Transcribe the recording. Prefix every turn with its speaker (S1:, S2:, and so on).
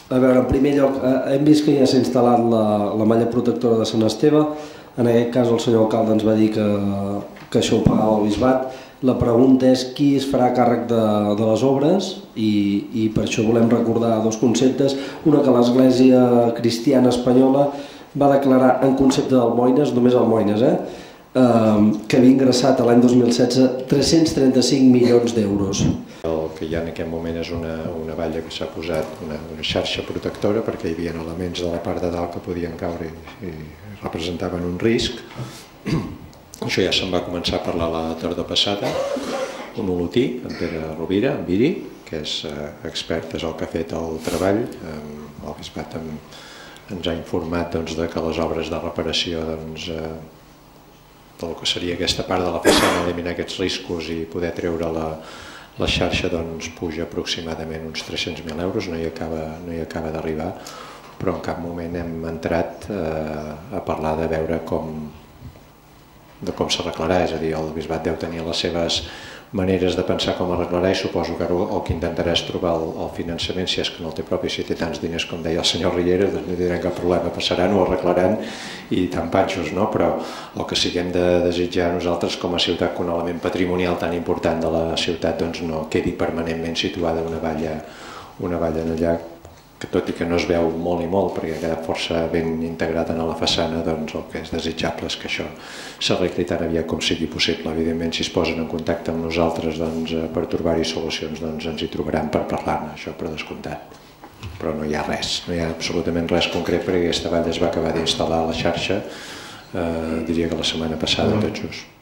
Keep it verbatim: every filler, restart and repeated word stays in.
S1: A veure, en primer lloc, hem vist que ja s'ha instal·lat la, la malla protectora de Sant Esteve. En aquest cas el senyor alcalde ens va dir que, que això ho pagava el bisbat. La pregunta és qui es farà càrrec de, de les obres i, i per això volem recordar dos conceptes. Una, que l'Església Cristiana Espanyola va declarar en concepte d'almoines, només almoines, eh? Eh, que havia ingressat l'any dos mil setze tres-cents trenta-cinc milions d'euros.
S2: El que hi ha en aquest moment és una, una valla que s'ha posat, una, una xarxa protectora, perquè hi havia elements de la part de dalt que podien caure i, i representaven un risc. Això ja se'n va començar a parlar la tardor passada. Un olotí, en Pere Rovira, en Viri, que és eh, expert, és el que ha fet el treball. Eh, el bisbat en, ens ha informat doncs, de que les obres de reparació doncs, eh, del que seria aquesta part de la façana, eliminar aquests riscos i poder treure la, la xarxa, doncs, puja aproximadament uns tres-cents mil euros, no hi acaba, no hi acaba d'arribar, però en cap moment hem entrat eh, a parlar de veure com, de com s'arreglarà, és a dir, el bisbat deu tenir les seves maneres de pensar com arreglarà i suposo que el que intentarà és trobar el, el finançament, si és que no el té propi, si té tants diners com deia el senyor Riera, doncs no tindran cap problema, passaran, ho arreglaran i tan patxos, no? Però el que sí que hem de desitjar nosaltres com a ciutat que un element patrimonial tan important de la ciutat doncs no quedi permanentment situada una valla, una valla en allà, que tot i que no es veu molt i molt perquè ha quedat força ben integrat en la façana, doncs el que és desitjable és que això s'arregli tan aviat com sigui possible. Evidentment, si es posen en contacte amb nosaltres doncs, per trobar-hi solucions, doncs ens hi trobaran per parlar-ne, això per descomptat. Però no hi ha res, no hi ha absolutament res concret perquè aquesta valla es va acabar d'instal·lar a la xarxa, eh, diria que la setmana passada, tot just.